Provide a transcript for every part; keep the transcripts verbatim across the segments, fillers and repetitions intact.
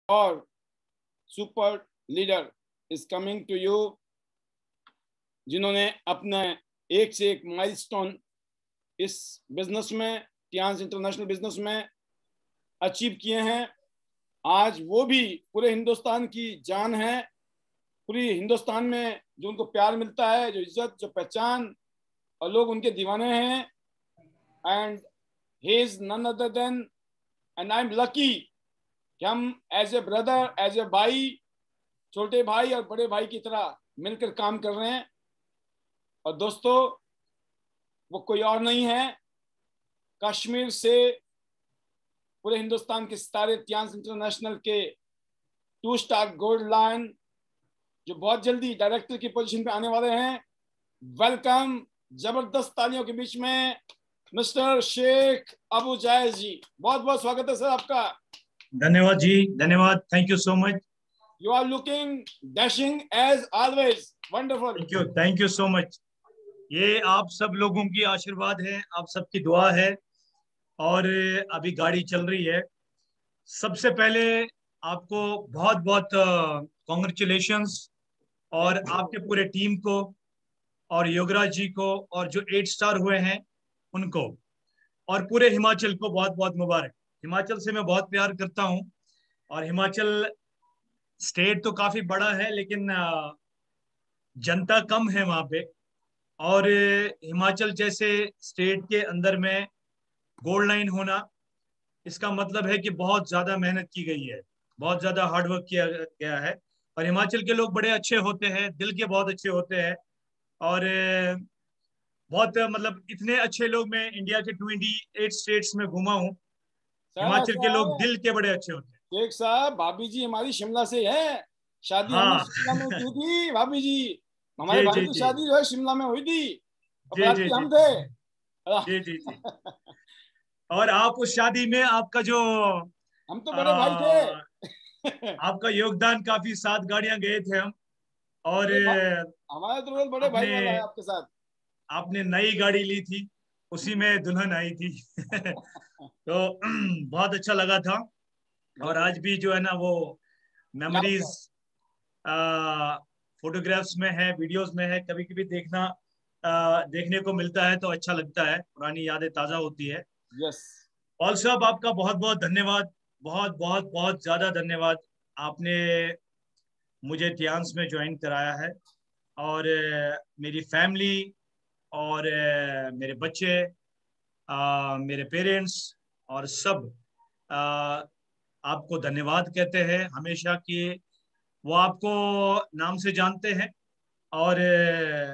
और super leader is coming to you, जिन्होंने अपने एक से एक माइलस्टोन इस बिजनेस में, टियांस इंटरनेशनल बिजनेस में अचीव किए हैं। आज वो भी पूरे हिंदुस्तान की जान है। पूरी हिंदुस्तान में जो उनको प्यार मिलता है, जो इज्जत, जो पहचान, और लोग उनके दीवाने हैं। And he is none other than, and I am lucky कि हम as a brother, as a भाई, छोटे भाई और बड़े भाई की तरह मिलकर काम कर रहे हैं। और दोस्तों, वो कोई और नहीं है, कश्मीर से पूरे हिंदुस्तान के सितारे, टियांस इंटरनेशनल के टू स्टार गोल्ड लायन, जो बहुत जल्दी डायरेक्टर की पोजीशन पे आने वाले हैं। वेलकम, जबरदस्त तालियों के बीच में मिस्टर शेख अबू जायज जी। बहुत बहुत स्वागत है सर आपका। धन्यवाद जी, धन्यवाद, thank you so much. You are looking dashing as always, wonderful. Thank you, thank you so much. ये आप सब लोगों की आशीर्वाद है, आप सबकी दुआ है, और अभी गाड़ी चल रही है। सबसे पहले आपको बहुत बहुत कॉन्ग्रेचुलेशंस, और आपके पूरे टीम को, और योगराज जी को, और जो एट स्टार हुए हैं उनको, और पूरे हिमाचल को बहुत बहुत मुबारक। हिमाचल से मैं बहुत प्यार करता हूँ, और हिमाचल स्टेट तो काफी बड़ा है, लेकिन जनता कम है वहां पे। और हिमाचल जैसे स्टेट के अंदर में गोल्ड लाइन होना, इसका मतलब है कि बहुत ज्यादा मेहनत की गई है, बहुत ज्यादा हार्डवर्क किया गया है। और हिमाचल के लोग बड़े अच्छे होते हैं, दिल के बहुत अच्छे होते हैं। और बहुत मतलब इतने अच्छे लोग मैं इंडिया के ट्वेंटी एट स्टेट्स में घूमा हूँ। सर हिमाचल ऐसा के लोग है दिल के बड़े अच्छे होते हैं। शेख साहब, भाभी जी हमारी शिमला से है, शादी हमने हाँ। शिमला में की थी भाभी जी। हमारे जी भाई जी की जी शादी जो है शिमला में हुई थी, और जी जी बराती जी हम थे। जी जी जी। और आप उस शादी में आपका जो हम तो बड़े भाई थे। आ, आपका योगदान, काफी सात गाड़ियां गए थे हम। और अरे भा- हमारा तो रोल बड़े भाई आपने वाला है आपके साथ। आपने नई गाड़ी ली थी, उसी में दुल्हन आई थी। तो बहुत अच्छा लगा था। और बिल्कुल, आज भी जो है ना वो याद मेमोरीज है। फोटोग्राफ्स में है, वीडियोस में है। कभी कभी देखना आ, देखने को मिलता है तो अच्छा लगता है, पुरानी यादें ताजा होती है। यस। पॉल साहब, आपका बहुत बहुत धन्यवाद, बहुत बहुत बहुत ज्यादा धन्यवाद। आपने मुझे टियांस में ज्वाइन कराया है, और अ, मेरी फैमिली, और अ, मेरे बच्चे, अ, मेरे पेरेंट्स, और सब अ, आपको धन्यवाद कहते हैं हमेशा, कि वो आपको नाम से जानते हैं। और अ,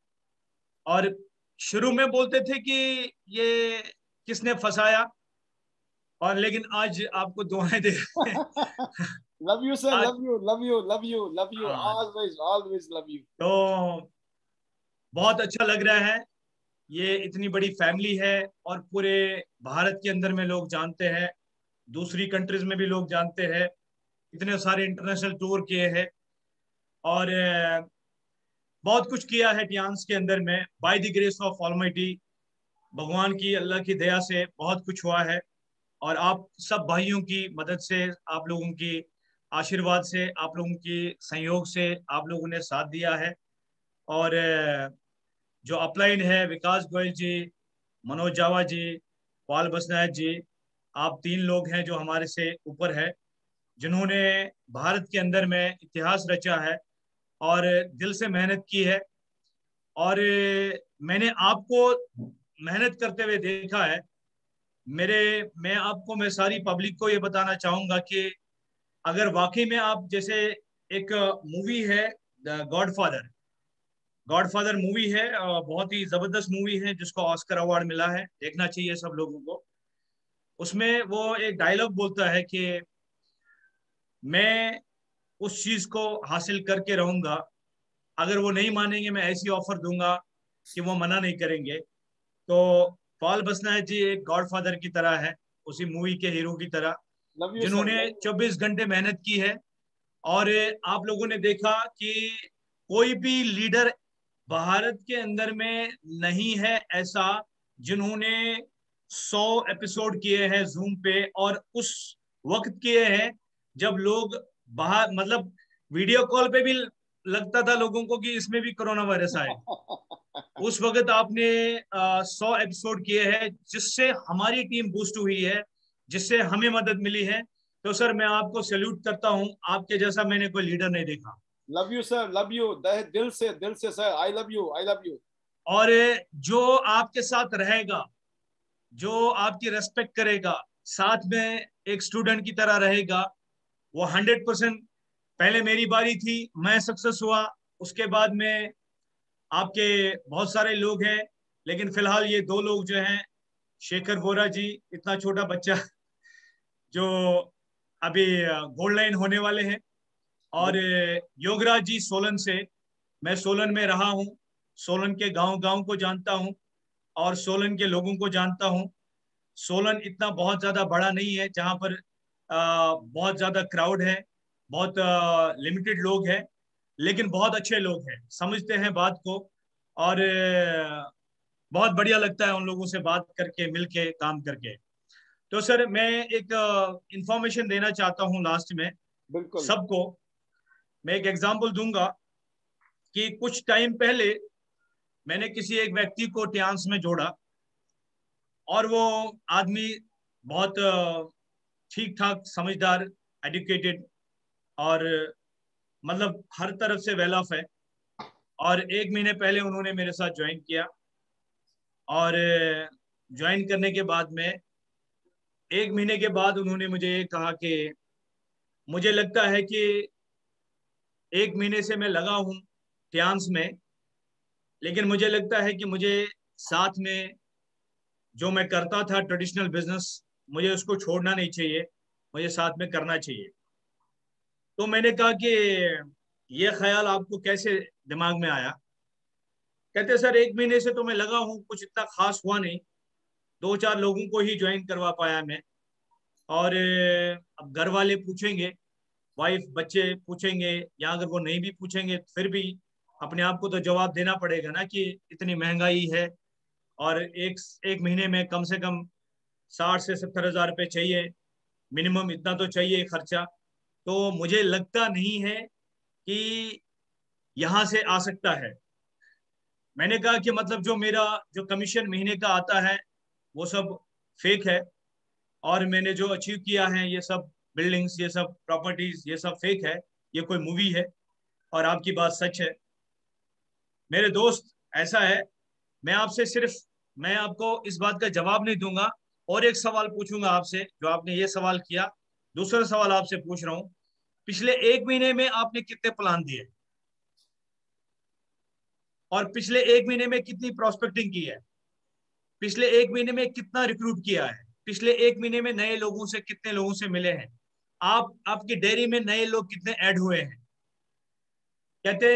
और शुरू में बोलते थे कि ये किसने फंसाया, और लेकिन आज आपको दुआएं दे रहे हैं। लव यू सर, आज, love you, love you, love you, love you, हाँ, ऑलवेज ऑलवेज लव यू। तो बहुत अच्छा लग रहा है। ये इतनी बड़ी फैमिली है, और पूरे भारत के अंदर में लोग जानते हैं, दूसरी कंट्रीज में भी लोग जानते हैं। इतने सारे इंटरनेशनल टूर किए हैं, और अ, बहुत कुछ किया है टियांस के अंदर में, by the grace of almighty. भगवान की, अल्लाह की दया से बहुत कुछ हुआ है। और आप सब भाइयों की मदद से, आप लोगों की आशीर्वाद से, आप लोगों की संयोग से, आप लोगों ने साथ दिया है। और अ, जो अपलाइन है, विकास गोयल जी, मनोज जावा जी, पाल बसनायक जी, आप तीन लोग हैं जो हमारे से ऊपर है, जिन्होंने भारत के अंदर में इतिहास रचा है, और दिल से मेहनत की है। और मैंने आपको मेहनत करते हुए देखा है। मेरे मैं आपको, मैं सारी पब्लिक को ये बताना चाहूंगा कि अगर वाकई में आप, जैसे एक मूवी है गॉडफादर, गॉडफादर मूवी है, अ, बहुत ही जबरदस्त मूवी है, जिसको ऑस्कर अवार्ड मिला है, देखना चाहिए सब लोगों को। उसमें वो एक डायलॉग बोलता है कि मैं उस चीज को हासिल करके रहूंगा, अगर वो नहीं मानेंगे मैं ऐसी ऑफर दूंगा कि वो मना नहीं करेंगे। तो पॉल बसनायक जी एक गॉडफादर की तरह है, उसी मूवी के हीरो की तरह, लव यू सर, जिन्होंने लव यू। चौबीस घंटे मेहनत की है। और आप लोगों ने देखा कि कोई भी लीडर भारत के अंदर में नहीं है ऐसा, जिन्होंने सौ एपिसोड किए हैं जूम पे, और उस वक्त किए हैं जब लोग बाहर मतलब वीडियो कॉल पे भी लगता था लोगों को कि इसमें भी कोरोना वायरस आए, उस वक्त आपने सौ एपिसोड किए हैं जिससे हमारी टीम बूस्ट हुई है, जिससे हमें मदद मिली है। तो सर मैं आपको सैल्यूट करता हूं, आपके जैसा मैंने कोई लीडर नहीं देखा। Love you sir, love you, दिल से, दिल से sir, I love you, I love you. और जो आपके साथ रहेगा, जो आपकी रेस्पेक्ट करेगा, साथ में एक स्टूडेंट की तरह रहेगा, वो हंड्रेड परसेंट। पहले मेरी बारी थी, मैं सक्सेस हुआ, उसके बाद में आपके बहुत सारे लोग हैं, लेकिन फिलहाल ये दो लोग जो हैं, शेखर वोरा जी, इतना छोटा बच्चा जो अभी गोल्ड लाइन होने वाले हैं, और योगराज जी सोलन से। मैं सोलन में रहा हूँ, सोलन के गांव गांव को जानता हूँ और सोलन के लोगों को जानता हूँ। सोलन इतना बहुत ज्यादा बड़ा नहीं है जहां पर आ, बहुत ज्यादा क्राउड है, बहुत लिमिटेड लोग हैं, लेकिन बहुत अच्छे लोग हैं, समझते हैं बात को, और आ, बहुत बढ़िया लगता है उन लोगों से बात करके, मिलके काम करके। तो सर मैं एक इंफॉर्मेशन देना चाहता हूँ लास्ट में बिल्कुल। सबको। मैं एक एग्जांपल दूंगा कि कुछ टाइम पहले मैंने किसी एक व्यक्ति को टियान्स में जोड़ा, और वो आदमी बहुत ठीक ठाक, समझदार, एडुकेटेड, और मतलब हर तरफ से वेल ऑफ है। और एक महीने पहले उन्होंने मेरे साथ ज्वाइन किया, और ज्वाइन करने के बाद में एक महीने के बाद उन्होंने मुझे ये कहा कि मुझे लगता है कि एक महीने से मैं लगा हूँ टियान्स में, लेकिन मुझे लगता है कि मुझे साथ में जो मैं करता था ट्रेडिशनल बिजनेस, मुझे उसको छोड़ना नहीं चाहिए, मुझे साथ में करना चाहिए। तो मैंने कहा कि ये ख्याल आपको कैसे दिमाग में आया? कहते सर एक महीने से तो मैं लगा हूँ, कुछ इतना खास हुआ नहीं, दो चार लोगों को ही ज्वाइन करवा पाया मैं। और अब घर वाले पूछेंगे, वाइफ बच्चे पूछेंगे, या अगर वो नहीं भी पूछेंगे फिर भी अपने आप को तो जवाब देना पड़ेगा ना कि इतनी महंगाई है, और एक एक महीने में कम से कम साठ से सत्तर हजार रुपये चाहिए, मिनिमम इतना तो चाहिए खर्चा। तो मुझे लगता नहीं है कि यहाँ से आ सकता है। मैंने कहा कि मतलब जो मेरा जो कमीशन महीने का आता है वो सब फेक है, और मैंने जो अचीव किया है ये सब बिल्डिंग्स, ये सब प्रॉपर्टीज, ये सब फेक है, ये कोई मूवी है, और आपकी बात सच है। मेरे दोस्त ऐसा है, मैं आपसे सिर्फ, मैं आपको इस बात का जवाब नहीं दूंगा, और एक सवाल पूछूंगा आपसे जो आपने ये सवाल किया। दूसरा सवाल आपसे पूछ रहा हूं, पिछले एक महीने में आपने कितने प्लान दिए, और पिछले एक महीने में कितनी प्रोस्पेक्टिंग की है, पिछले एक महीने में कितना रिक्रूट किया है, पिछले एक महीने में नए लोगों से कितने लोगों से मिले हैं आप, आपकी डेयरी में नए लोग कितने ऐड हुए हैं। कहते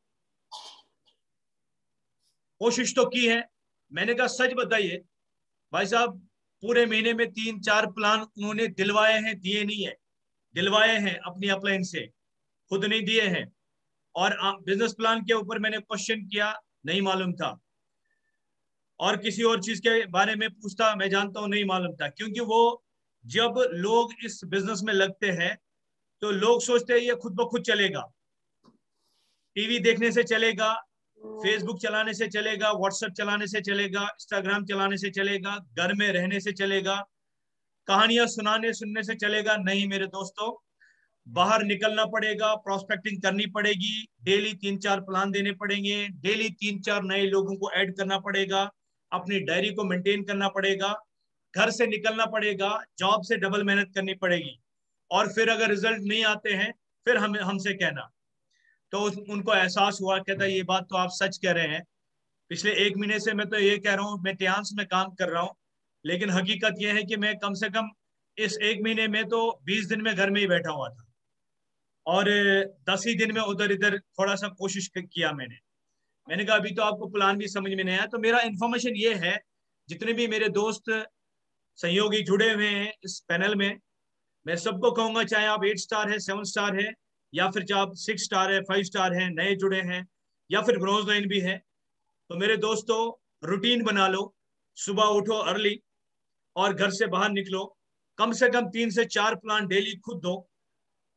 कोशिश तो की है। मैंने कहा सच बताइए भाई साहब, पूरे महीने में तीन चार प्लान उन्होंने दिलवाए हैं, दिए नहीं है, दिलवाए हैं अपनी अपलाइन से, खुद नहीं दिए हैं। और बिजनेस प्लान के ऊपर मैंने क्वेश्चन किया, नहीं मालूम था, और किसी और चीज के बारे में पूछता, मैं जानता हूं नहीं मालूम था। क्योंकि वो जब लोग इस बिजनेस में लगते हैं तो लोग सोचते हैं ये खुद ब खुद चलेगा, टीवी देखने से चलेगा, फेसबुक चलाने से चलेगा, व्हाट्सएप चलाने से चलेगा, इंस्टाग्राम चलाने से चलेगा, घर में रहने से चलेगा, कहानियां सुनाने सुनने से चलेगा। नहीं मेरे दोस्तों, बाहर निकलना पड़ेगा, प्रोस्पेक्टिंग करनी पड़ेगी, डेली तीन चार प्लान देने पड़ेंगे, डेली तीन चार नए लोगों को ऐड करना पड़ेगा, अपनी डायरी को मेंटेन करना पड़ेगा, घर से निकलना पड़ेगा, जॉब से डबल मेहनत करनी पड़ेगी, और फिर अगर रिजल्ट नहीं आते हैं फिर हमें हमसे कहना। तो उनको एहसास हुआ, कहता ये बात तो आप सच कह रहे हैं, पिछले एक महीने से मैं तो ये कह रहा हूँ मैं टियान्स में काम कर रहा हूँ, लेकिन हकीकत यह है कि मैं कम से कम इस एक महीने में तो बीस दिन में घर में ही बैठा हुआ था, और दस ही दिन में उधर इधर थोड़ा सा कोशिश किया मैंने। मैंने कहा अभी तो आपको प्लान भी समझ में नहीं आया। तो मेरा इंफॉर्मेशन ये है, जितने भी मेरे दोस्त सहयोगी जुड़े हुए हैं इस पैनल में, मैं सबको कहूंगा, चाहे आप एट स्टार है, सेवन स्टार है, या फिर चाहे आप सिक्स स्टार है, फाइव स्टार है, नए जुड़े हैं, या फिर ब्रॉन्ज लाइन भी है, तो मेरे दोस्तों रूटीन बना लो, सुबह उठो अर्ली और घर से बाहर निकलो, कम से कम तीन से चार प्लान डेली खुद दो,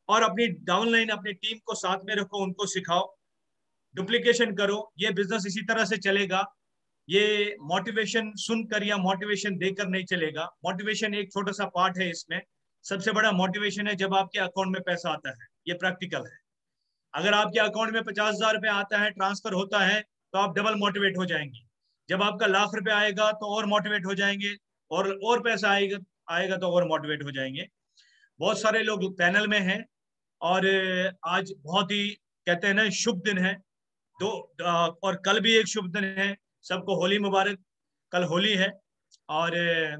और अपनी डाउनलाइन अपनी टीम को साथ में रखो, उनको सिखाओ, डुप्लीकेशन करो। ये बिजनेस इसी तरह से चलेगा। ये मोटिवेशन सुनकर या मोटिवेशन देकर नहीं चलेगा। मोटिवेशन एक छोटा सा पार्ट है इसमें। सबसे बड़ा मोटिवेशन है जब आपके अकाउंट में पैसा आता है। ये प्रैक्टिकल है। अगर आपके अकाउंट में पचास हजार रुपये आता है, ट्रांसफर होता है, तो आप डबल मोटिवेट हो जाएंगे। जब आपका लाख रुपए आएगा तो और मोटिवेट हो जाएंगे, और और पैसा आएगा आएगा तो और मोटिवेट हो जाएंगे। बहुत सारे लोग पैनल में हैं, और आज बहुत ही कहते हैं ना शुभ दिन है। दो और कल भी एक शुभ दिन है। सबको होली मुबारक। कल होली है, और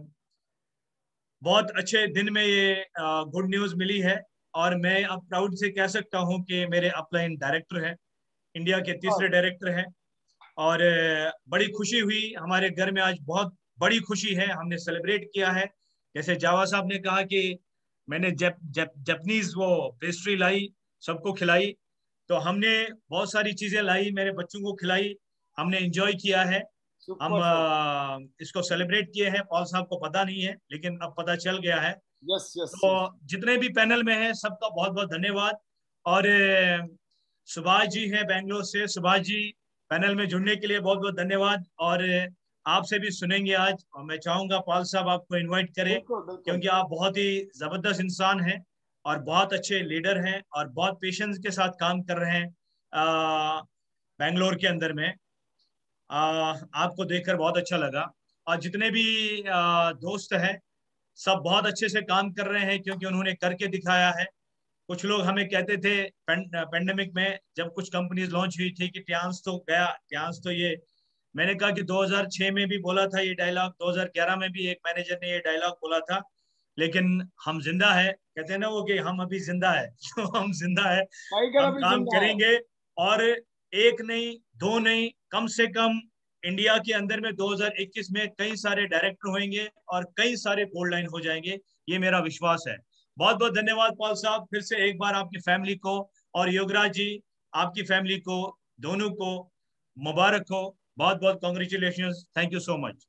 बहुत अच्छे दिन में ये गुड न्यूज मिली है। और मैं अब प्राउड से कह सकता हूं कि मेरे अपलाइन डायरेक्टर हैं, इंडिया के तीसरे डायरेक्टर हैं। और बड़ी खुशी हुई हमारे घर में, आज बहुत बड़ी खुशी है। हमने सेलिब्रेट किया है। जैसे जावा साहब ने कहा कि मैंने जप, जप, जपनीज वो पेस्ट्री लाई, सबको खिलाई, तो हमने बहुत सारी चीजें लाई, मेरे बच्चों को खिलाई, हमने एंजॉय किया है। हम आ, इसको सेलिब्रेट किए हैं। पॉल साहब को पता नहीं है, लेकिन अब पता चल गया है। Yes yes. तो जितने भी पैनल में हैं सबका बहुत बहुत धन्यवाद। और सुभाष जी हैं बेंगलोर से। सुभाष जी, पैनल में जुड़ने के लिए बहुत बहुत धन्यवाद। और आपसे भी सुनेंगे आज, और मैं चाहूंगा पॉल साहब आपको इनवाइट करें, बिल्कुल, बिल्कुल। क्योंकि आप बहुत ही जबरदस्त इंसान हैं और बहुत अच्छे लीडर हैं और बहुत पेशेंस के साथ काम कर रहे हैं बेंगलोर के अंदर में। आ, आपको देखकर बहुत अच्छा लगा। और जितने भी आ, दोस्त हैं सब बहुत अच्छे से काम कर रहे हैं, क्योंकि उन्होंने करके दिखाया है। कुछ लोग हमें कहते थे पेंडेमिक में जब कुछ कंपनीज लॉन्च हुई थी कि ट्यांस तो गया, ट्यांस तो ये। मैंने कहा कि दो हज़ार छह में भी बोला था ये डायलॉग, दो हज़ार ग्यारह में भी एक मैनेजर ने ये डायलॉग बोला था, लेकिन हम जिंदा है। कहते हैं ना वो कि हम अभी जिंदा है। तो हम जिंदा है, टाइगर हम अभी काम जिंदा है। करेंगे। और एक नहीं, दो नहीं, कम से कम इंडिया के अंदर में दो हज़ार इक्कीस में कई सारे डायरेक्टर होंगे और कई सारे गोल्ड लाइन हो जाएंगे। ये मेरा विश्वास है। बहुत बहुत धन्यवाद पॉल साहब। फिर से एक बार आपकी फैमिली को, और योगराज जी आपकी फैमिली को, दोनों को मुबारक हो। बहुत बहुत congratulation. Thank you so much.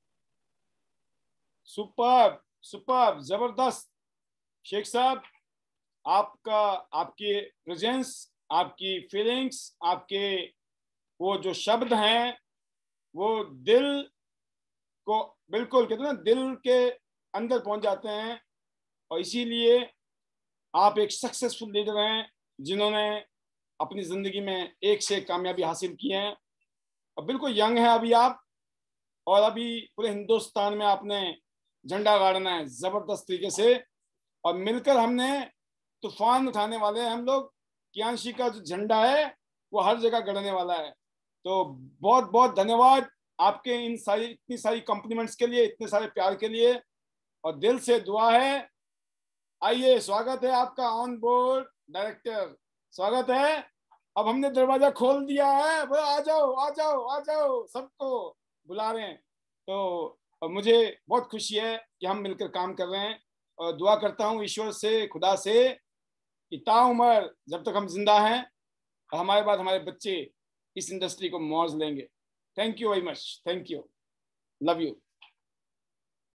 Super super, जबरदस्त। शेख साहब, आपका, आपकी प्रेजेंस, आपकी फीलिंग्स, आपके वो जो शब्द हैं वो दिल को बिल्कुल, कहते हैं ना, दिल के अंदर पहुंच जाते हैं। और इसीलिए आप एक सक्सेसफुल लीडर हैं जिन्होंने अपनी जिंदगी में एक से एक कामयाबी हासिल की है। और बिल्कुल यंग है अभी आप, और अभी पूरे हिंदुस्तान में आपने झंडा गाड़ना है जबरदस्त तरीके से। और मिलकर हमने तूफान उठाने वाले हैं हम लोग। कियांशी का जो झंडा है वो हर जगह गड़ने वाला है। तो बहुत बहुत धन्यवाद आपके इन सारी इतनी सारी कॉम्प्लीमेंट्स के लिए, इतने सारे प्यार के लिए, और दिल से दुआ है। आइए, स्वागत है आपका ऑन बोर्ड डायरेक्टर, स्वागत है। अब हमने दरवाजा खोल दिया है, वो आ जाओ आ जाओ आ जाओ, सबको बुला रहे हैं। तो मुझे बहुत खुशी है कि हम मिलकर काम कर रहे हैं, और दुआ करता हूँ ईश्वर से, खुदा से, कि ताउम्र जब तक हम जिंदा हैं हमारे बाद हमारे बच्चे इस इंडस्ट्री को मौज लेंगे। Thank you very much, thank you, love you.